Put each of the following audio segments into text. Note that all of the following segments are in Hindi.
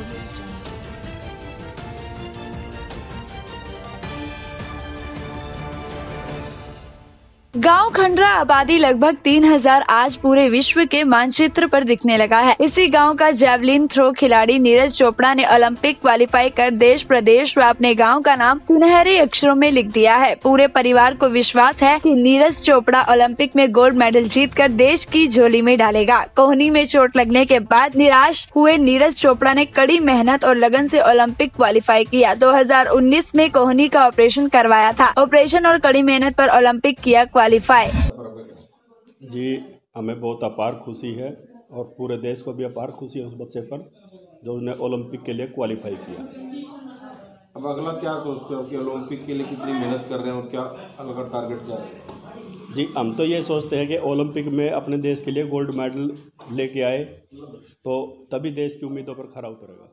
गांव खंडरा आबादी लगभग 3000 आज पूरे विश्व के मानचित्र पर दिखने लगा है। इसी गांव का जैवलिन थ्रो खिलाड़ी नीरज चोपड़ा ने ओलंपिक क्वालिफाई कर देश प्रदेश व अपने गांव का नाम सुनहरे अक्षरों में लिख दिया है। पूरे परिवार को विश्वास है कि नीरज चोपड़ा ओलंपिक में गोल्ड मेडल जीतकर देश की झोली में डालेगा। कोहनी में चोट लगने के बाद निराश हुए नीरज चोपड़ा ने कड़ी मेहनत और लगन से ओलंपिक क्वालिफाई किया। 2019 में कोहनी का ऑपरेशन करवाया था। ऑपरेशन और कड़ी मेहनत पर ओलंपिक किया क्वालिफाई। जी, हमें बहुत अपार खुशी है और पूरे देश को भी अपार खुशी है उस बच्चे पर जो उसने ओलंपिक के लिए क्वालिफाई किया। अब अगला क्या सोचते हो कि ओलंपिक के लिए कितनी मेहनत कर रहे हैं और क्या अगला टारगेट क्या है? जी, हम तो ये सोचते हैं कि ओलंपिक में अपने देश के लिए गोल्ड मेडल लेके आए तो तभी देश की उम्मीदों पर खरा उतरेगा।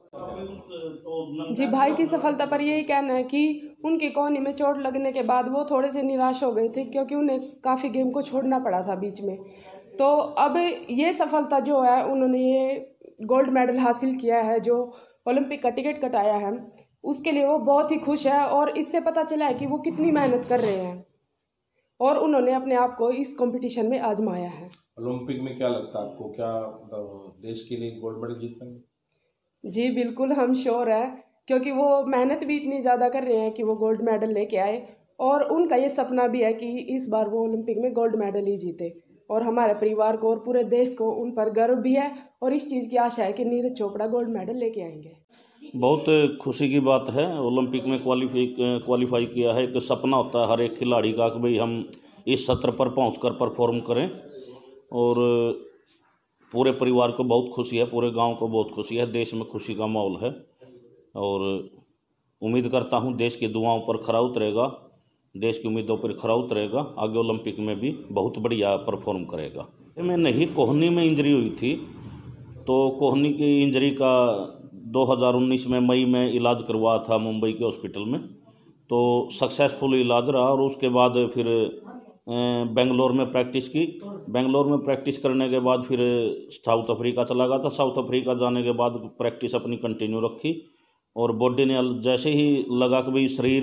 जी, भाई की सफलता पर यही कहना है कि उनकी कोहनी में चोट लगने के बाद वो थोड़े से निराश हो गए थे क्योंकि उन्हें काफ़ी गेम को छोड़ना पड़ा था बीच में। तो अब ये सफलता जो है, उन्होंने ये गोल्ड मेडल हासिल किया है जो ओलंपिक का टिकट कटाया है, उसके लिए वो बहुत ही खुश है। और इससे पता चला है कि वो कितनी मेहनत कर रहे हैं और उन्होंने अपने आप को इस कंपटीशन में आजमाया है। ओलंपिक में क्या लगता है आपको, क्या देश के लिए गोल्ड मेडल जीत पाएंगे? जी बिल्कुल, हम श्योर है क्योंकि वो मेहनत भी इतनी ज़्यादा कर रहे हैं कि वो गोल्ड मेडल लेके आए और उनका ये सपना भी है कि इस बार वो ओलंपिक में गोल्ड मेडल ही जीते। और हमारे परिवार को और पूरे देश को उन पर गर्व भी है और इस चीज़ की आशा है कि नीरज चोपड़ा गोल्ड मेडल लेके आएंगे। बहुत खुशी की बात है। ओलंपिक में क्वालिफाई किया है। एक सपना होता है हर एक खिलाड़ी का कि भाई हम इस सत्र पर पहुंचकर परफॉर्म करें और पूरे परिवार को बहुत खुशी है, पूरे गांव को बहुत खुशी है, देश में खुशी का माहौल है और उम्मीद करता हूं देश की दुआओं पर खरा उतरेगा, देश की उम्मीदों पर खरा उतरेगा, आगे ओलंपिक में भी बहुत बढ़िया परफॉर्म करेगा। मैं नहीं, कोहनी में इंजरी हुई थी तो कोहनी की इंजरी का 2019 में मई में इलाज करवाया था मुंबई के हॉस्पिटल में, तो सक्सेसफुल इलाज रहा और उसके बाद फिर बेंगलोर में प्रैक्टिस की। बेंगलोर में प्रैक्टिस करने के बाद फिर साउथ अफ्रीका चला गया था। साउथ अफ्रीका जाने के बाद प्रैक्टिस अपनी कंटिन्यू रखी और बॉडी ने जैसे ही लगा कि भाई शरीर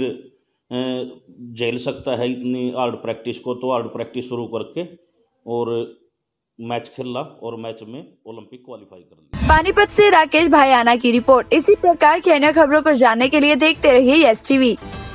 झेल सकता है इतनी हार्ड प्रैक्टिस को, तो हार्ड प्रैक्टिस शुरू करके और मैच खेला और मैच में ओलंपिक क्वालिफाई कर लिया। पानीपत से राकेश भायाना की रिपोर्ट। इसी प्रकार की अन्य खबरों को जानने के लिए देखते रहिए यस टीवी।